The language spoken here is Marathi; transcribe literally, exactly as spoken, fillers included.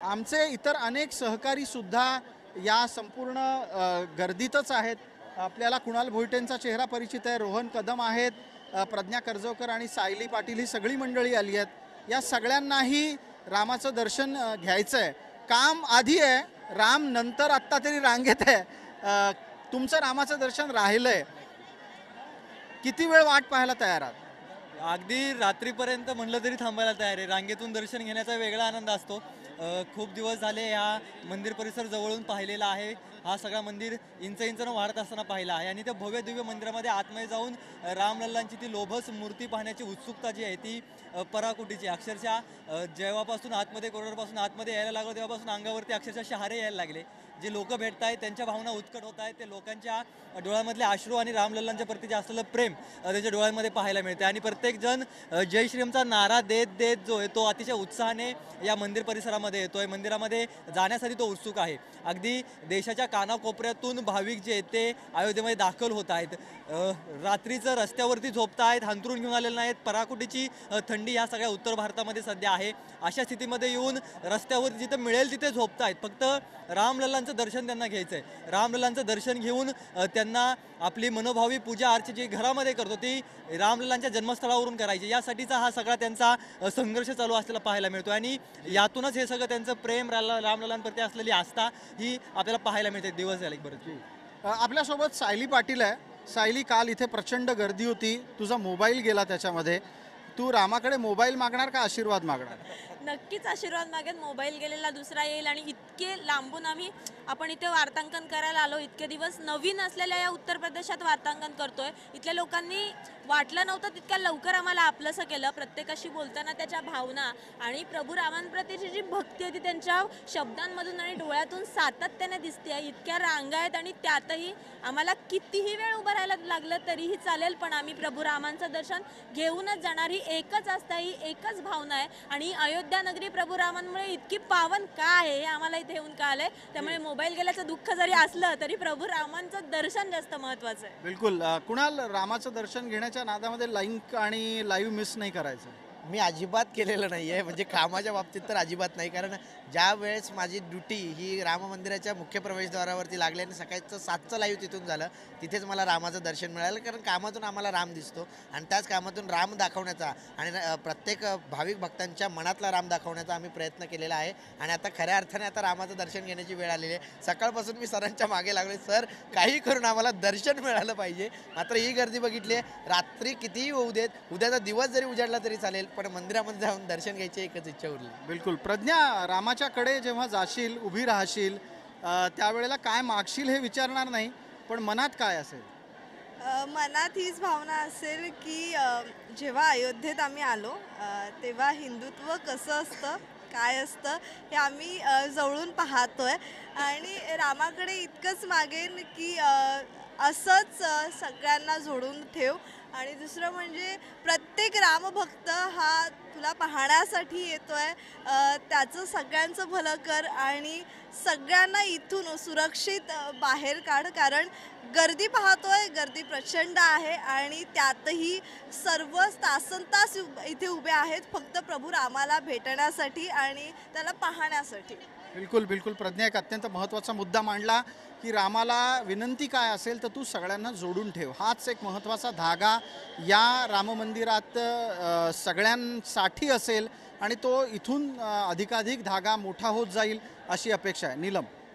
आमचे इतर अनेक सहकारी सुद्धा या संपूर्ण अ, गर्दीतच आहेत। आपल्याला कुणाल भोईटेंचा चेहरा परिचित आहे, रोहन कदम आहेत, अ, प्रज्ञा कर्जवकर आणि सायली पाटील ही सगळी मंडळी आली आहेत। या सगळ्यांनाही रामाचं दर्शन अ, घ्यायचं आहे। काम आधी आहे, राम नंतर आत्ता तरी रांगेत आहे। अ, तुमचं रामाचं दर्शन राहिलंय, किती वेळ वाट पाहायला तयार आहात? अगदी रात्रीपर्यंत म्हणलं तरी थांबायला तयार आहे। रांगेतून दर्शन घेण्याचा वेगळा आनंद असतो। अ, खूप दिवस झाले हा मंदिर परिसर जवळून पाहिलेला आहे। हा सगळा मंदिर इंच इंचानं वाढत असताना पाहिला आहे आणि त्या भव्य दिव्य मंदिरामध्ये आतमध्ये जाऊन रामलल्लांची ती लोभस मूर्ती पाहण्याची उत्सुकता जी आहे ती अ, पराकोटीची। अक्षरशः अ, जेव्हापासून आतमध्ये कॉरिडॉरपासून आतमध्ये यायला लागलो तेव्हापासून अंगावरती अक्षरशः शहारे यायला लागले। जे लोक भेटत आहेत त्यांच्या भावना उत्कट होत आहेत। ते लोकांच्या डोळ्यामधले अश्रू आणि रामलल्लांच्या प्रती जे असलेलं प्रेम अ, त्यांच्या डोळ्यांमध्ये पाहायला मिळते आणि प्रत्येक जण अ, जय श्रीरामचा नारा देत देत जो आहे तो अतिशय उत्साहाने या मंदिर परिसरामध्ये येतोय। मंदिरामध्ये जाण्यासाठी तो उत्सुक आहे। अगदी देशाच्या कानाकोपऱ्यातून भाविक जे आहेत ते अयोध्येमध्ये दाखल होत आहेत। अ, रात्रीचं रस्त्यावरती झोपत आहेत, अंथरूण घेऊन आलेले नाहीत। पराकोटीची अ, थंडी या सगळ्या उत्तर भारतामध्ये सध्या आहे। अशा स्थितीमध्ये येऊन रस्त्यावरती जिथे मिळेल तिथे झोपत आहेत। फक्त रामलल्लांचं दर्शन त्यांना घ्यायचं आहे। रामलल्लांचं दर्शन घेऊन अ, त्यांना आपली मनोभावी पूजा अर्चा जी घरामध्ये करतो ती रामलल्लांच्या जन्मस्थळावरून करायची, यासाठीचा हा सगळा त्यांचा अ, संघर्ष चालू असलेला पाहायला मिळतो आणि यातूनच हे सगळं त्यांचं प्रेम राला रामलल्लांप्रती असलेली आस्था ही आपल्याला पाहायला मिळते दिवस झाले बरं। अ, आपल्यासोबत सायली पाटील आहे। सायली, काल इथे प्रचंड गर्दी होती, तुझा मोबाईल गेला त्याच्यामध्ये, तू रामाकडे मोबाईल मागणार का आशीर्वाद मागणार? नक्कीच आशीर्वाद मागेन। मोबाईल गेलेला दुसरा येईल आणि इतके लांबून आम्ही आपण इथे वार्तांकन करायला आलो। इतके दिवस नवीन असलेल्या या उत्तर प्रदेशात वार्तांकन करतोय। इथल्या लोकांनी वाटलं नव्हतं तितक्या लवकर आम्हाला आपलंसं केलं। प्रत्येकाशी बोलताना त्याच्या भावना आणि प्रभू रामांप्रतीची जी भक्ती आहे ती त्यांच्या शब्दांमधून आणि डोळ्यातून सातत्याने दिसते आहे। इतक्या रांगा आहेत आणि त्यातही आम्हाला कितीही वेळ उभं राहायला लागलं तरीही चालेल, पण आम्ही प्रभू रामांचं दर्शन घेऊनच जाणार। ही एकच आस्था, ही एकच भावना आहे आणि अयोध्या नगरी प्रभू रामांमुळे इतकी पावन का आहे हे आम्हाला इथे येऊन कळालंय। त्यामुळे मोबाईल गेल्याचं दुःख जरी असलं तरी प्रभू रामांचं दर्शन जास्त महत्त्वाचं आहे। बिलकुल। अ, कुणाल, रामाचं दर्शन घेण्याच्या नादामध्ये लिंक आणि लाईव्ह मिस नाही करायचं? मी अजिबात केलेलं नाही आहे, म्हणजे कामाच्या बाबतीत तर अजिबात नाही। कारण ज्या वेळेस माझी ड्युटी ही राम मंदिराच्या मुख्य प्रवेशद्वारावरती लागली आणि सकाळचं सातचं लाईव्ह तिथून झालं, तिथेच मला रामाचं दर्शन मिळालं। कारण कामातून आम्हाला राम दिसतो आणि त्याच कामातून राम दाखवण्याचा आणि अ, प्रत्येक भाविक भक्तांच्या मनातला राम दाखवण्याचा आम्ही प्रयत्न केलेला आहे आणि आता खऱ्या अर्थाने आता रामाचं दर्शन घेण्याची वेळ आलेली आहे। सकाळपासून मी सरांच्या मागे लागलो, सर काही करून आम्हाला दर्शन मिळालं पाहिजे। मात्र ही गर्दी बघितली आहे, रात्री कितीही होऊ देत, उद्याचा दिवस जरी उजाडला तरी चालेल, पण मंदिरामध्ये जाऊन दर्शन घ्यायची एकच इच्छा उरली। बिलकुल। प्रज्ञा, रामाच्या कडे जेव्हा जाशील, उभी राहशील, अ, त्यावेळेला काय मागशील हे विचारणार नाही, पण मनात काय असेल? अ, मनात हीच भावना असेल की अ, जेव्हा अयोध्येत आम्ही आलो अ, तेव्हा हिंदुत्व कसं असतं, काय असतं हे आम्ही अ, जवळून पाहतोय आणि रामाकडे इतकंच मागेन की अ, असंच अ, सगळ्यांना जोडून ठेव आणि दुसरं म्हणजे प्रत्येक रामभक्त हा तुला पाहण्यासाठी येतोय, अ, त्याचं सगळ्यांचं भलं कर आणि सगळ्यांना इथून सुरक्षित अ, बाहेर काढ। कारण गर्दी पाहतोय, गर्दी प्रचंड आहे आणि त्यातही सर्व तासनतास उभ- इथे उभे आहेत फक्त प्रभू रामाला भेटण्यासाठी आणि त्याला पाहण्यासाठी। बिलकुल बिलकुल। प्रज्ञा, एक अत्यंत महत्त्वाचा मुद्दा मांडला की रामाला विनंती काय असेल तर तू सगळ्यांना जोडून ठेव। हाच एक महत्त्वाचा धागा या राममंदिरात अ, सगळ्यांसाठी असेल आणि तो इथून अ, अधिकाधिक धागा मोठा होत जाईल अशी अपेक्षा आहे। नीलम.